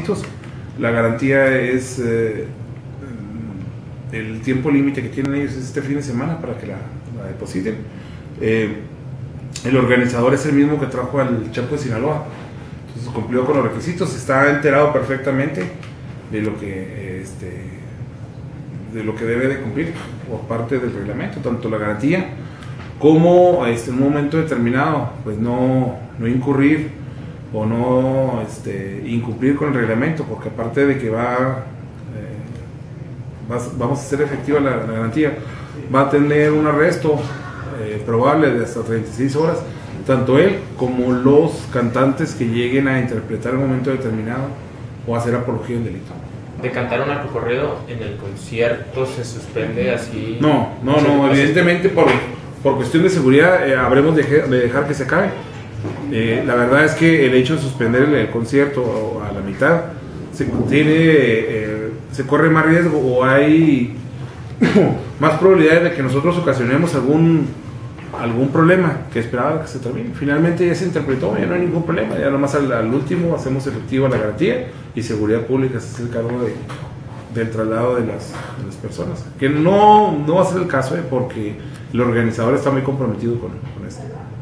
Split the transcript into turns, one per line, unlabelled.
requisitos. La garantía es el tiempo límite que tienen ellos es este fin de semana para que la depositen. El organizador es el mismo que trajo al Chapo de Sinaloa, entonces cumplió con los requisitos, está enterado perfectamente de lo que debe de cumplir por parte del reglamento, tanto la garantía como en un momento determinado pues no incurrir o no incumplir con el reglamento, porque aparte de que vamos a hacer efectiva la garantía, va a tener un arresto probable de hasta 36 horas, tanto él como los cantantes que lleguen a interpretar en un momento determinado o hacer apología del delito.
¿De cantar un narcocorrido en el concierto se suspende así?
No, evidentemente por cuestión de seguridad habremos de dejar que se acabe. La verdad es que el hecho de suspender el concierto a la mitad se corre más riesgo o hay más probabilidades de que nosotros ocasionemos algún problema que esperaba que se termine. Finalmente ya se interpretó, ya no hay ningún problema, ya nomás al último hacemos efectiva la garantía y seguridad pública se hace el cargo del traslado de las personas, que no va a ser el caso porque el organizador está muy comprometido con esto.